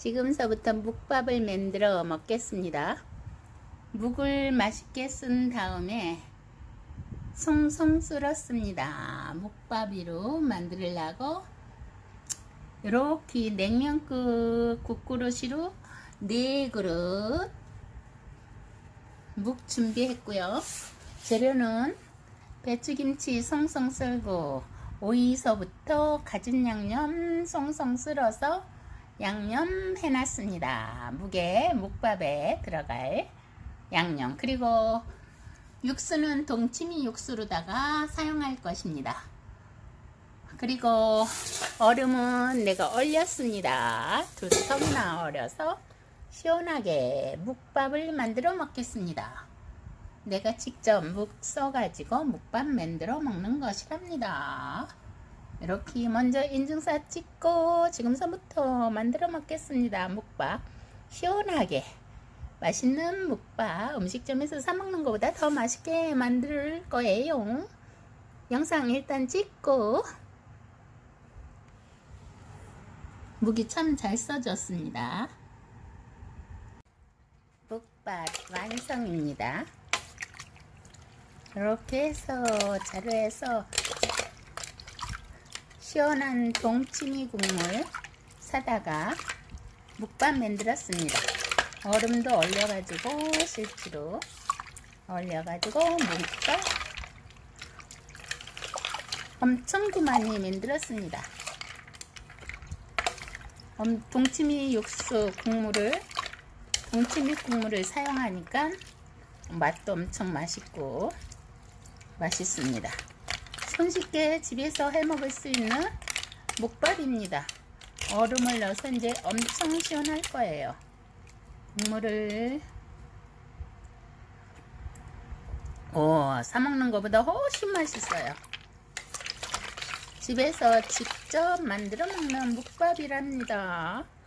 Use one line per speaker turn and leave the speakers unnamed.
지금서부터 묵밥을 만들어 먹겠습니다. 묵을 맛있게 쓴 다음에 송송 썰었습니다. 묵밥으로 만들려고 이렇게 냉면국 국그릇으로 4그릇 묵 준비했고요. 재료는 배추김치 송송 썰고 오이서부터 가진 양념 송송 썰어서 양념 해놨습니다. 묵밥에 들어갈 양념, 그리고 육수는 동치미 육수로다가 사용할 것입니다. 그리고 얼음은 내가 얼렸습니다. 2컵이나 얼려서 시원하게 묵밥을 만들어 먹겠습니다. 내가 직접 묵 써가지고 묵밥 만들어 먹는 것이랍니다. 이렇게 먼저 인증샷 찍고 지금서부터 만들어 먹겠습니다. 묵밥 시원하게 맛있는 묵밥 음식점에서 사 먹는 것보다 더 맛있게 만들 거예요. 영상 일단 찍고 묵이 참 잘 써졌습니다. 묵밥 완성입니다. 이렇게 해서 자루에서 시원한 동치미 국물 사다가 묵밥 만들었습니다. 얼음도 얼려가지고 실제로 얼려가지고 묵밥 엄청 많이 만들었습니다. 동치미 육수 동치미 국물을 사용하니까 맛도 엄청 맛있고 맛있습니다. 손쉽게 집에서 해 먹을 수 있는 묵밥입니다. 얼음을 넣어서 이제 엄청 시원할 거예요. 국물을 사 먹는 것보다 훨씬 맛있어요. 집에서 직접 만들어 먹는 묵밥이랍니다.